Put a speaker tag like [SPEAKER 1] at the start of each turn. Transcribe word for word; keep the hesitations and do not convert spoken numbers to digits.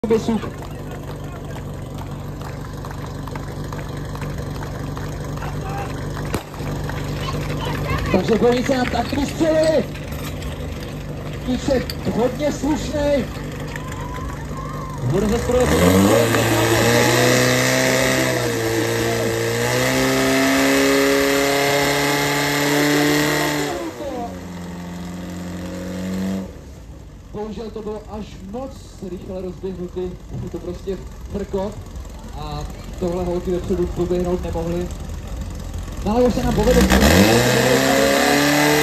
[SPEAKER 1] Besuk. Takže bojnice nám taky vystřelili. Píček hodně slušnej. Bude ze stroje bohužel to bylo až moc rychle rozběhnutý, je to prostě frko a tohle holky vepředu poběhnout nemohly. No ale už se nám povedlo.